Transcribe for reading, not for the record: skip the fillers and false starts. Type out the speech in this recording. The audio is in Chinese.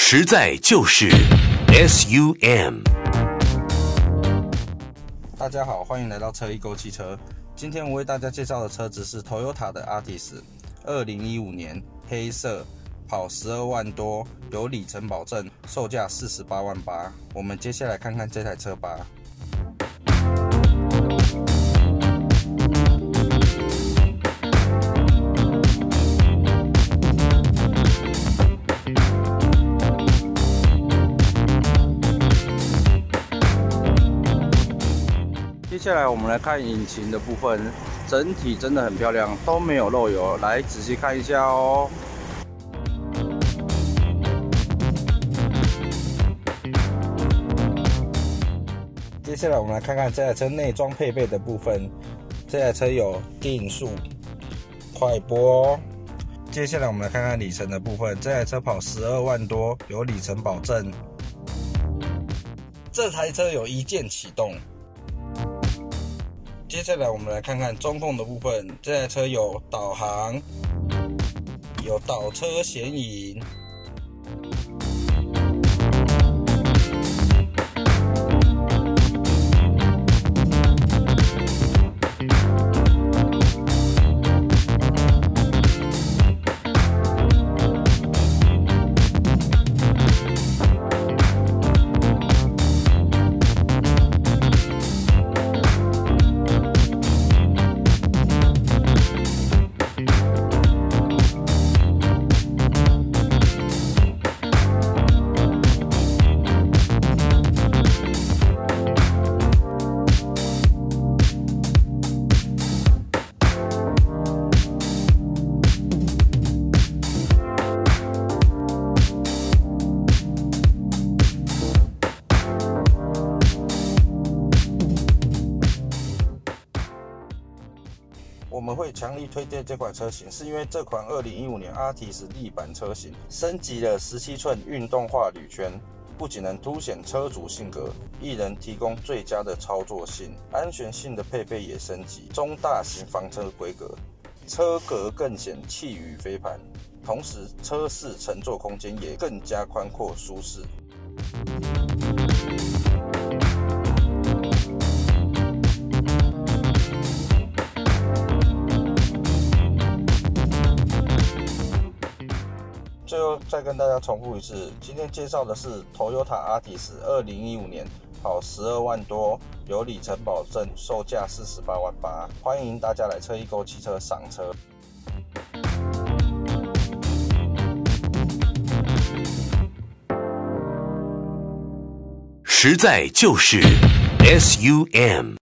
实在就是 SUM。 大家好，欢迎来到车易购汽车。今天我为大家介绍的车子是 Toyota 的 Altis， 2015年黑色，跑12万多，有里程保证，售价48万8。我们接下来看看这台车吧。接下来我们来看引擎的部分，整体真的很漂亮，都没有漏油。来仔细看一下哦。接下来我们来看看这台车内装配备的部分。这台车有定速、快播。接下来我们来看看里程的部分。这台车跑12万多，有里程保证。这台车有一键启动。接下来我们来看看中控的部分，这台车有导航，有倒车显影，我们会强力推荐这款车型，是因为这款2015年 Altis 力版车型升级了17寸运动化铝圈，不仅能凸显车主性格，亦能提供最佳的操作性，安全性的配备也升级，中大型房车规格，车格更显气宇飞盘，同时车室乘坐空间也更加宽阔舒适。最后再跟大家重复一次，今天介绍的是 Toyota Altis 2015年跑12万多，有里程保证，售价48万8。欢迎大家来车易购汽车赏车。 实在就是 SUM。